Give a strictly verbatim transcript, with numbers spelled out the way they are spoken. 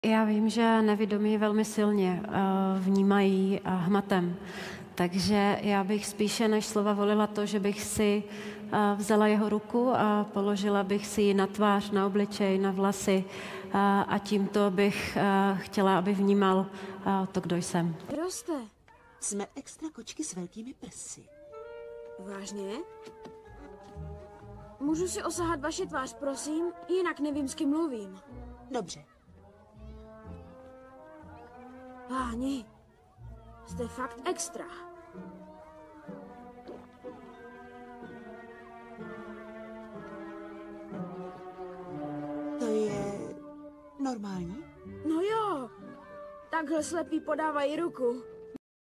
Já vím, že nevidomí velmi silně uh, vnímají uh, hmatem, takže já bych spíše než slova volila to, že bych si uh, vzala jeho ruku a položila bych si ji na tvář, na obličej, na vlasy uh, a tímto bych uh, chtěla, aby vnímal uh, to, kdo jsem. Kdo jste? Jsme extra kočky s velkými prsy. Vážně? Můžu si osahat vaši tvář, prosím? Jinak nevím, s kým mluvím. Dobře. Páni, jste fakt extra. To je normální? No jo, takhle slepí podávají ruku.